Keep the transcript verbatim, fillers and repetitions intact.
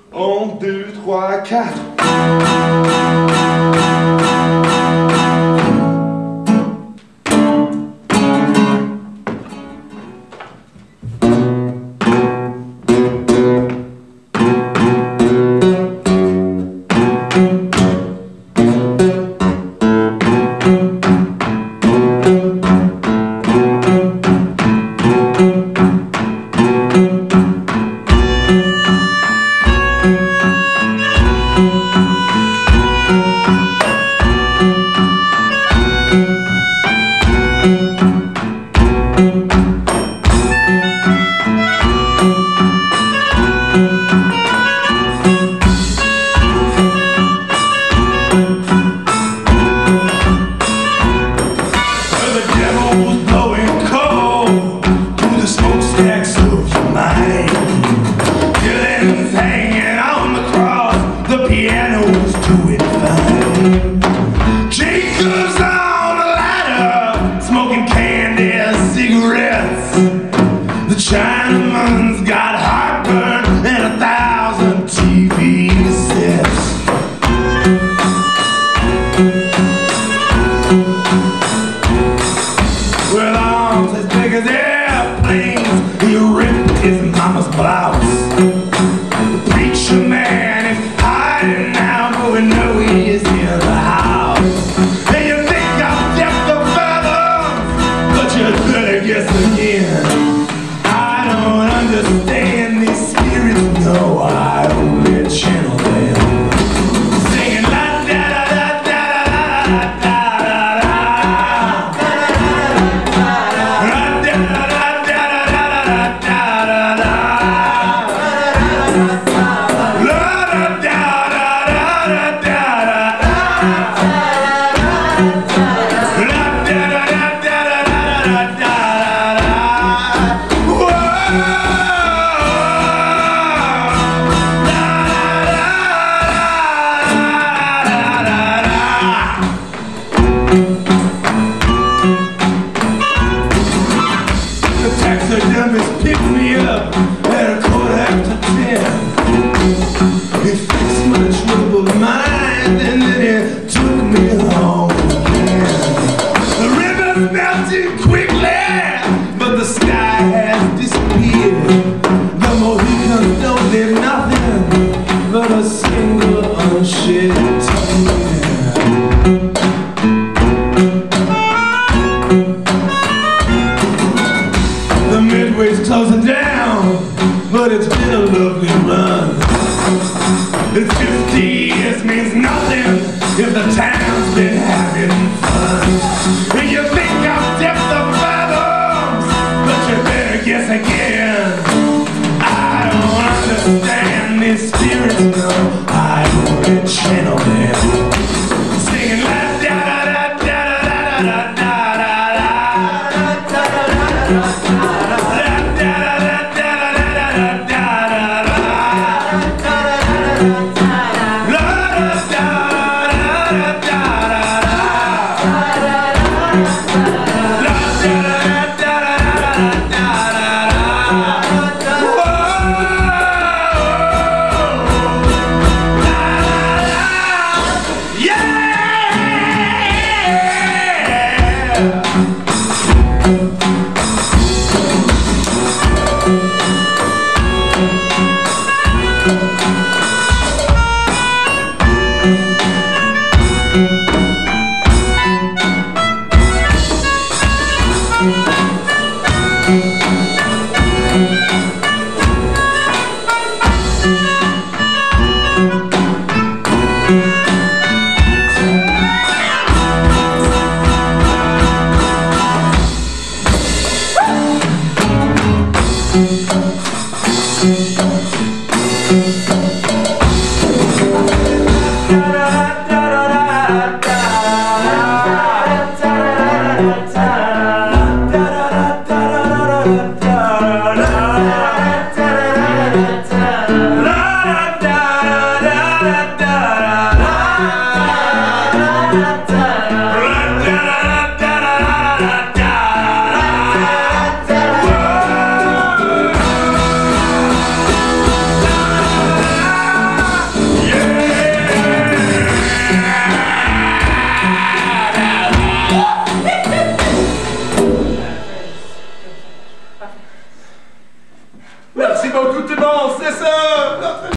Un, deux, trois, quatre. Chinaman's got heartburn and a thousand T V sets. With arms as big as airplanes, he ripped his mama's blouse. The preacher man is hiding now, but we know he is in the house. And you think I've kept the feather, but you better guess again. Understand these spirits, no, I only channel them. Singing la da da da da da da da da da da da da Taxidermist picked me up at a quarter after ten. He fixed my troubled mind and then he took me home again. The river's melting quickly, but the sky has disappeared. The Mohicans don't leave nothing but a single unshed tear. Midway's closing down, but it's been a lovely run. And fifty years means nothing if the town's been having fun. And you think I've dipped the fathoms, but you better guess again. I don't understand these spirits, no, I only channel them. Singing la da da da da da da da da da da da. Merci beaucoup tout le monde, c'est ça!